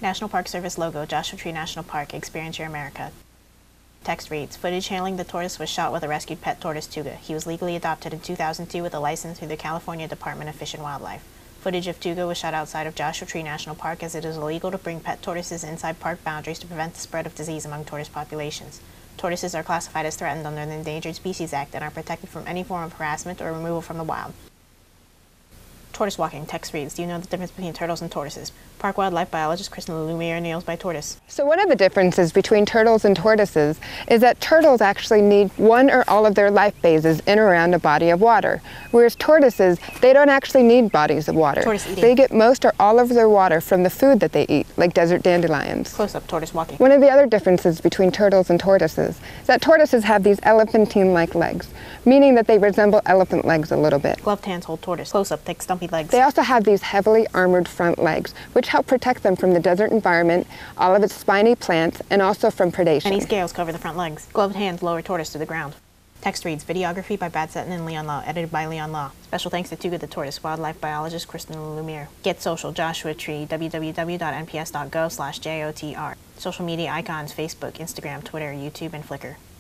National Park Service logo, Joshua Tree National Park, Experience Your America. Text reads, footage handling the tortoise was shot with a rescued pet tortoise, Tuga. He was legally adopted in 2002 with a license through the California Department of Fish and Wildlife. Footage of Tuga was shot outside of Joshua Tree National Park, as it is illegal to bring pet tortoises inside park boundaries to prevent the spread of disease among tortoise populations. Tortoises are classified as threatened under the Endangered Species Act and are protected from any form of harassment or removal from the wild. Tortoise walking. Text reads, do you know the difference between turtles and tortoises? Park Wildlife Biologist Kristen Lalumiere nails by tortoise. So one of the differences between turtles and tortoises is that turtles actually need one or all of their life phases in or around a body of water, whereas tortoises, they don't actually need bodies of water. Tortoise eating. They get most or all of their water from the food that they eat, like desert dandelions. Close up. Tortoise walking. One of the other differences between turtles and tortoises is that tortoises have these elephantine-like legs, meaning that they resemble elephant legs a little bit. Gloved hands hold tortoise. Close up. Thick stumpy legs. They also have these heavily armored front legs, which help protect them from the desert environment, all of its spiny plants, and also from predation. Many scales cover the front legs. Gloved hands lower tortoise to the ground. Text reads, videography by Brad Sutton and Leon Law, edited by Leon Law. Special thanks to Tuga the tortoise, wildlife biologist Kristen Lalumiere. Get social, Joshua Tree, www.nps.gov/JOTR. Social media icons, Facebook, Instagram, Twitter, YouTube, and Flickr.